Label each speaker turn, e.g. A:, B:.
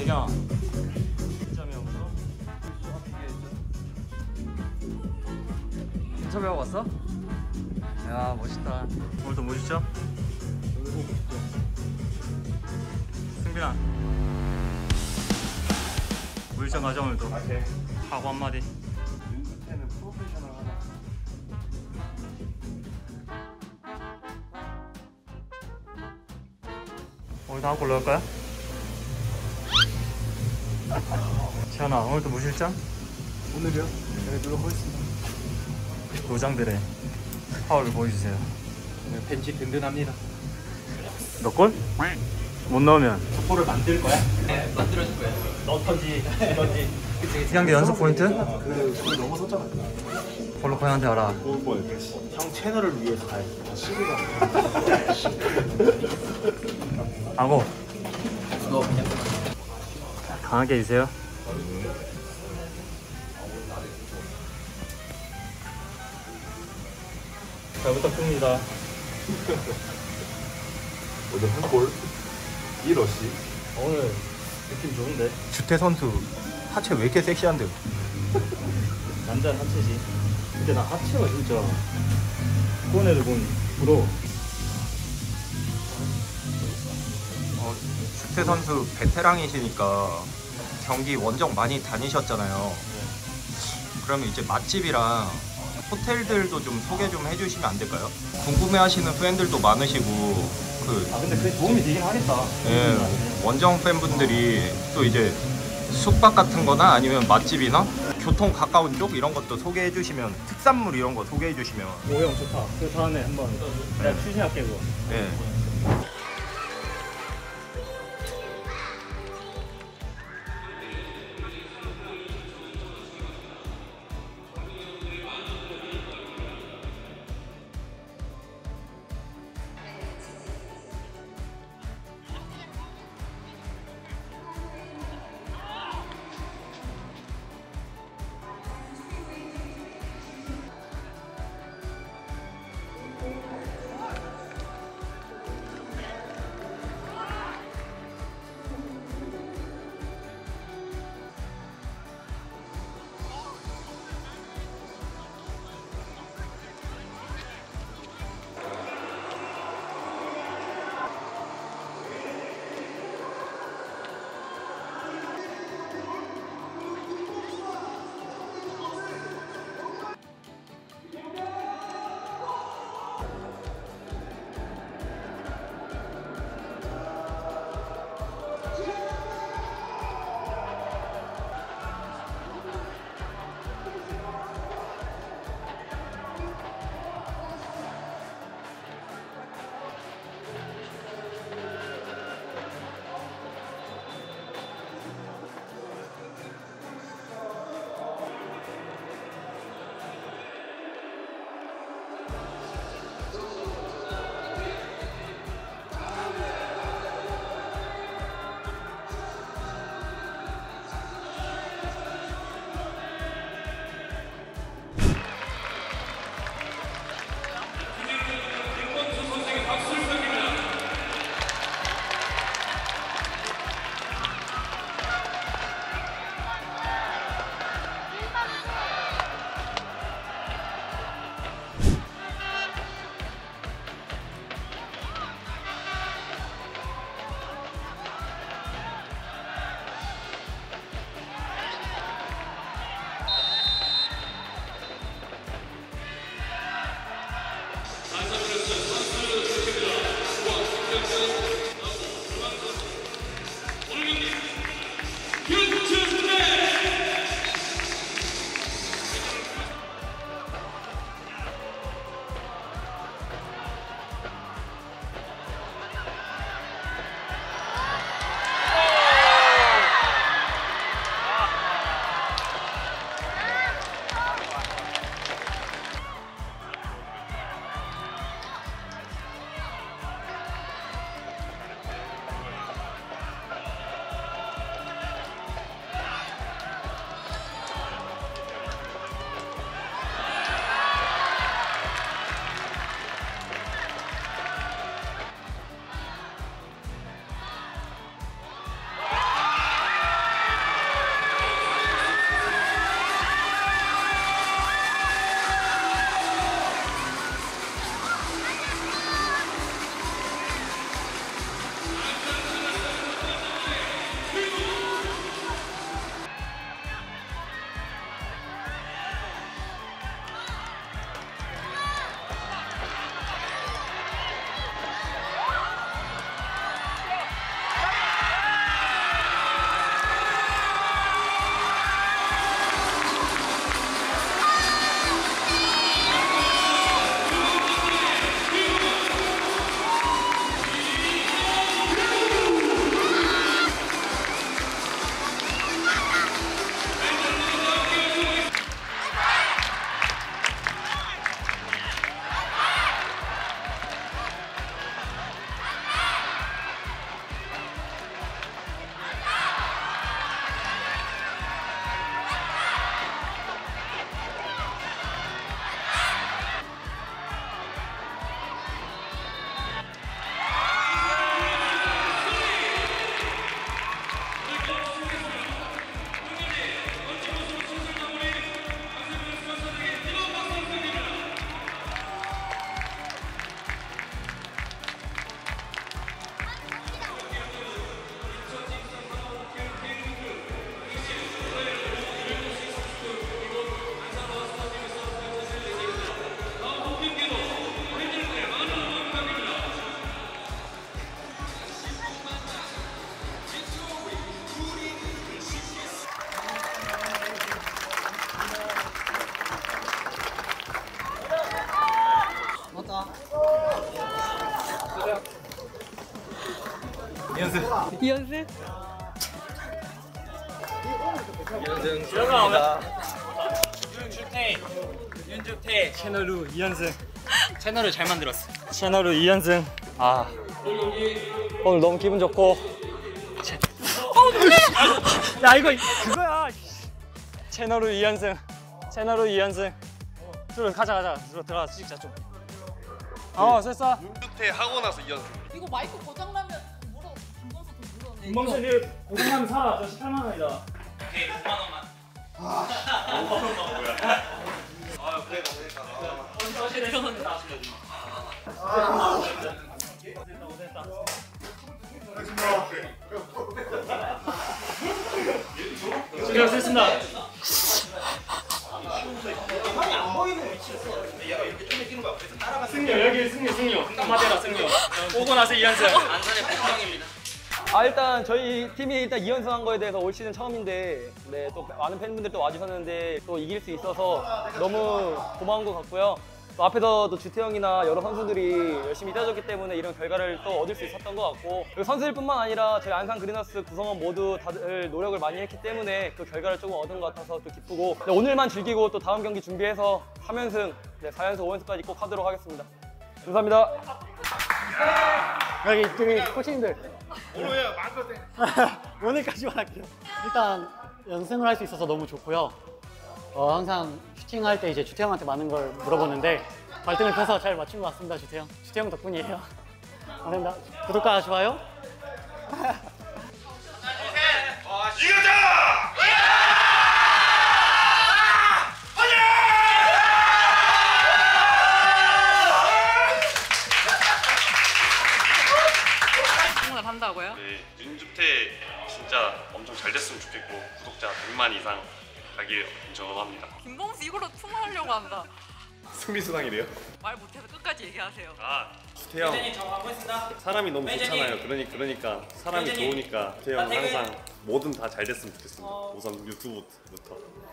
A: 애경아 1.0으로 인터뷰하고 왔어? 야 멋있다. 오늘도 멋있죠? 승빈아 물전 가자. 오늘도 하고 한마디.
B: 연습때는 프로페셔널하다.
A: 오늘도 한 골 넣을 거야? 지현아 오늘도 무실점?
B: 오늘이요? 네, 노력하겠습니다.
A: 노장들의 파워를 보여주세요.
B: 네, 벤치 든든합니다.
A: 몇 골? 못 넣으면
B: 족보를 만들 거야? 네, 만들어줄 거야. 넣던지, 넣던지.
A: 경기 연속 포인트?
B: 그걸 넘어섰잖아.
A: 볼로코한테 알아.
B: 형 채널을 위해서 가야지. 시기가.
A: 하고 강하게 해주세요. 잘 부탁드립니다.
B: 오늘 한 골, 1어시.
A: 오늘 느낌 좋은데?
B: 주태 선수 하체 왜 이렇게 섹시한데요?
A: 남자 하체지. 근데 나 하체가 진짜 그런 애들 보면 부러워.
B: 주태 선수 베테랑이시니까 경기 원정 많이 다니셨잖아요. 그러면 이제 맛집이랑 호텔들도 좀 소개 좀 해주시면 안 될까요? 궁금해하시는 팬들도 많으시고
A: 근데 그게 도움이 되긴 하겠다.
B: 예, 원정 팬분들이 또 이제 숙박 같은 거나 아니면 맛집이나 교통 가까운 쪽 이런 것도 소개해 주시면, 특산물 이런 거 소개해 주시면.
A: 오형 좋다. 그 다음에 한번 내가 추진할게 그거.
B: 예.
C: 이현승?
B: 이현승 수고합니다.
A: 윤주태 채널루 이현승.
C: 채널을 잘 만들었어.
A: 채널루 이현승. 아 오늘 너무 기분 좋고. 야 이거 그거야. 채널루 이현승. 채널루 이현승. 가자. 들어가 찍자 좀. 됐어.
D: 윤주태 하고 나서 이현승.
E: 이거 마이크 고장나면 물어 김범수 돈 물었네.
A: 김범수 니 고생하면 사. 저 18만 원이다.
C: 오케이 5만 원만.
A: 수고하셨습니다. 승려 여기 승려. 한마디라 승려. 오고 나서 이현승.
C: 안산의 백성입니다.
F: 일단 저희 팀이 일단 2연승 한 거에 대해서 올 시즌 처음인데 네, 또 많은 팬분들 또 와주셨는데 또 이길 수 있어서 너무 고마운 것 같고요. 또 앞에서도 주태형이나 여러 선수들이 열심히 뛰어줬기 때문에 이런 결과를 또 얻을 수 있었던 것 같고, 그리고 선수들뿐만 아니라 저희 안산 그리너스 구성원 모두 다들 노력을 많이 했기 때문에 그 결과를 조금 얻은 것 같아서 또 기쁘고, 네, 오늘만 즐기고 또 다음 경기 준비해서 3연승, 네, 4연승, 5연승까지 꼭 하도록 하겠습니다. 감사합니다.
G: 여기 코치님들
D: 오늘 왜 마음껏 해?
G: 오늘까지만 할게요. 일단 연승을 할 수 있어서 너무 좋고요. 항상 슈팅할 때 이제 주태형한테 많은 걸 물어보는데 발등을 펴서 잘 맞춘 것 같습니다. 주태형 덕분이에요. 감사합니다. 구독과 좋아요.
E: 응원을 한다고요?
D: 네, 윤주태 진짜 엄청 잘 됐으면 좋겠고 구독자 100만 이상 가길 응원합니다.
E: 김범수 이걸로 통화하려고 한다.
D: 승리수당이래요?
E: 말 못해서 끝까지 얘기하세요.
D: 주태형 사람이 너무 좋잖아요. 그러니까 사람이 좋으니까 주태형 항상 뭐든 다 잘 됐으면 좋겠습니다. 우선 유튜브부터.